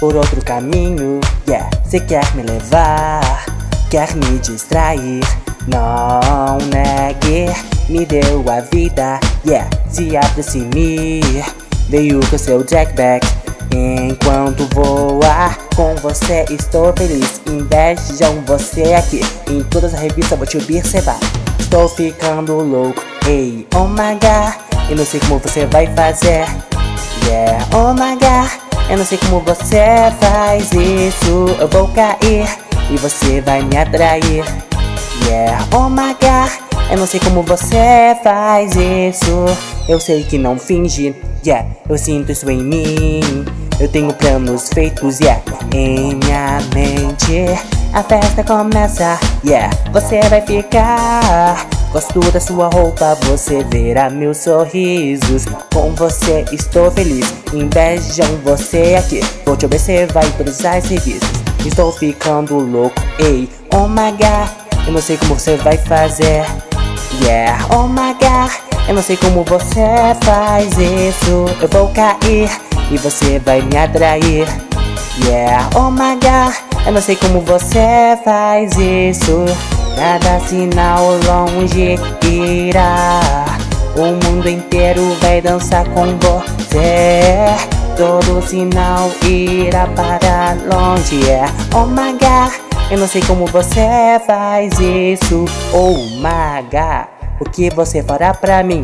por outro caminho, yeah. Cê quer me levar, quer me distrair. Não negue, me deu a vida, yeah. Se aproxime, veio com seu jackback. Enquanto voa, com você estou feliz. Invejam você aqui, em todas as revistas vou te observar. Estou ficando louco, hey, oh my god. Eu não sei como você vai fazer, yeah, oh my god. Eu não sei como você faz isso. Eu vou cair e você vai me atrair, yeah, oh my god. Eu não sei como você faz isso. Eu sei que não finge, yeah. Eu sinto isso em mim. Eu tenho planos feitos, yeah, em minha mente. A festa começa, yeah. Você vai ficar. Gosto da sua roupa, você verá meus sorrisos. Com você estou feliz. Invejam você aqui, vou te observar em todas as revistas. Estou ficando louco, ei, oh my god. Eu não sei como você vai fazer, yeah, oh my god. Eu não sei como você faz isso. Eu vou cair e você vai me atrair, yeah, oh my god. Eu não sei como você faz isso. Cada sinal longe irá. O mundo inteiro vai dançar com você. Todo sinal irá para longe, yeah, oh my god. Eu não sei como você faz isso, oh my god. O que você fará pra mim,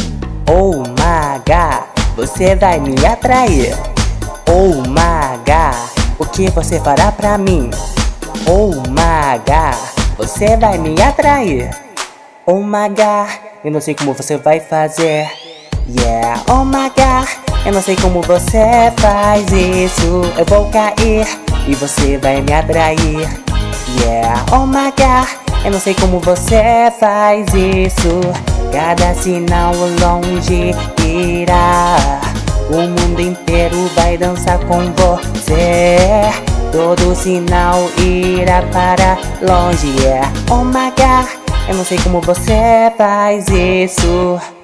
oh my god. Você vai me atrair, oh my god. O que você fará pra mim, oh my god. Você vai me atrair, oh my god. Eu não sei como você vai fazer, yeah, oh my god. Eu não sei como você faz isso. Eu vou cair e você vai me atrair, yeah, oh my god. Eu não sei como você faz isso. Cada sinal longe irá. O mundo inteiro vai dançar com você. Todo sinal irá para longe, yeah, oh my god. Eu não sei como você faz isso.